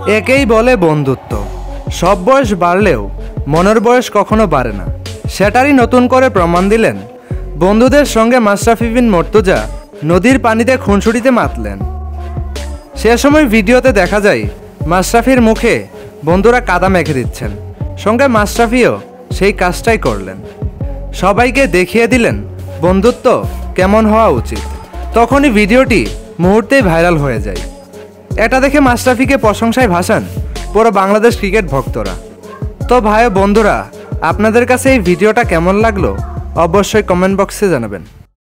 একেই বলে বন্ধুত্ব। সব বয়স বাড়লেও মনের বয়স কখনো বাড়ে না, সেটারই নতুন করে প্রমাণ দিলেন বন্ধুদের সঙ্গে মাশরাফি বিন মর্তুজা নদীর পানিতে খুনসুটিতে মাতলেন। সে সময় ভিডিওতে দেখা যায় মাশরাফির মুখে বন্ধুরা কাদা মেখে দিচ্ছেন, সঙ্গে মাশরাফিও সেই কাজটাই করলেন। সবাইকে দেখিয়ে দিলেন বন্ধুত্ব কেমন হওয়া উচিত। তখনই ভিডিওটি মুহূর্তেই ভাইরাল হয়ে যায়। এটা দেখে মাশরাফিকে প্রশংসায় ভাসান পুরো বাংলাদেশ ক্রিকেট ভক্তরা। তো ভাই বন্ধুরা, আপনাদের কাছে এই ভিডিওটা কেমন লাগলো অবশ্যই কমেন্ট বক্সে জানাবেন।